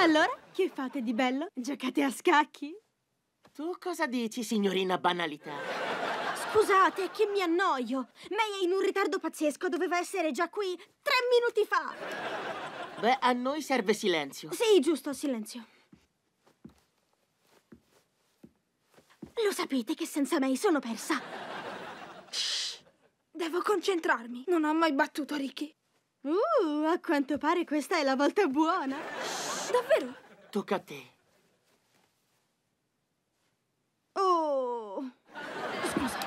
Allora, che fate di bello? Giocate a scacchi? Tu cosa dici, signorina banalità? Scusate, è che mi annoio. May è in un ritardo pazzesco, doveva essere già qui 3 minuti fa. Beh, a noi serve silenzio. Sì, giusto, silenzio. Lo sapete che senza May sono persa? Shh. Devo concentrarmi. Non ho mai battuto Ricky. A quanto pare questa è la volta buona. Davvero? Tocca a te. Oh. Scusa.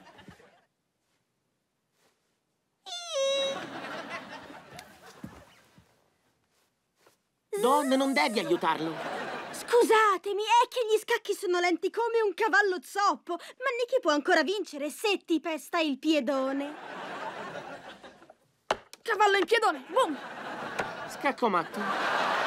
Don, non devi aiutarlo. Scusatemi, è che gli scacchi sono lenti come un cavallo zoppo. Ma Nicky può ancora vincere se ti pesta il piedone. Cavallo in piedone, boom! Scacco matto. Ma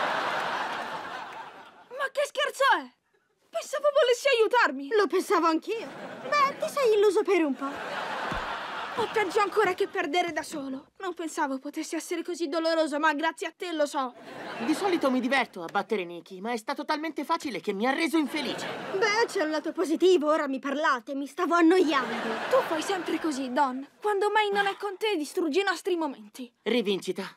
che scherzo è? Pensavo volessi aiutarmi. Lo pensavo anch'io. Beh, ti sei illuso per un po'. O peggio ancora che perdere da solo. Non pensavo potesse essere così doloroso, ma grazie a te lo so. Di solito mi diverto a battere Nicky, ma è stato talmente facile che mi ha reso infelice. Beh, c'è un lato positivo, ora mi parlate, mi stavo annoiando. Tu fai sempre così, Don. Quando May non è con te, distruggi i nostri momenti. Rivincita.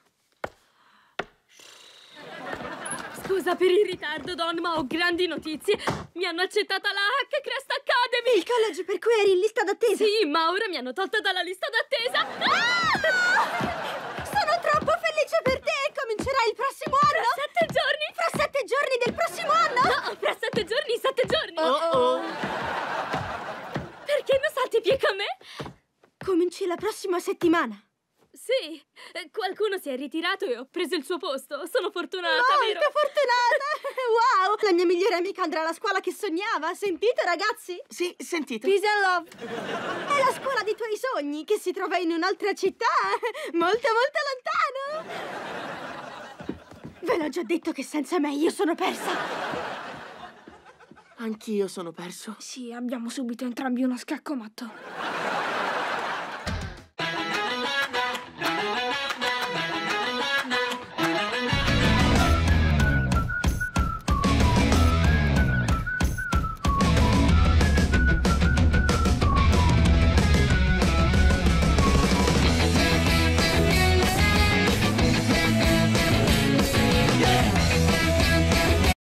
Scusa per il ritardo, Don, ma ho grandi notizie. Mi hanno accettata alla Hackcrest Academy! Il college per cui eri in lista d'attesa? Sì, ma ora mi hanno tolta dalla lista d'attesa. Sono troppo felice per te! Comincerai il prossimo anno! Fra 7 giorni! Fra 7 giorni del prossimo anno! No, fra 7 giorni, 7 giorni! Oh. Perché non salti più con me? Cominci la prossima settimana. Sì, qualcuno si è ritirato e ho preso il suo posto. Sono fortunata, vero? Molto fortunata! Wow! La mia migliore amica andrà alla scuola che sognava. Sentite, ragazzi? Sì, sentite. Peace and love. È la scuola dei tuoi sogni, che si trova in un'altra città. Molto, molto lontano. Ve l'ho già detto che senza me io sono persa. Anch'io sono perso. Sì, abbiamo subito entrambi uno scacco matto.